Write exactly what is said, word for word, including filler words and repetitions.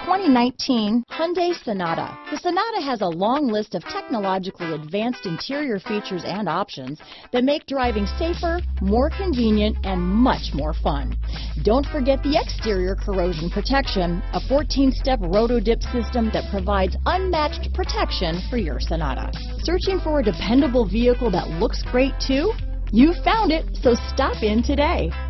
twenty nineteen Hyundai Sonata. The Sonata has a long list of technologically advanced interior features and options that make driving safer, more convenient, and much more fun. Don't forget the exterior corrosion protection, a fourteen step roto-dip system that provides unmatched protection for your Sonata. Searching for a dependable vehicle that looks great too? You found it, so stop in today.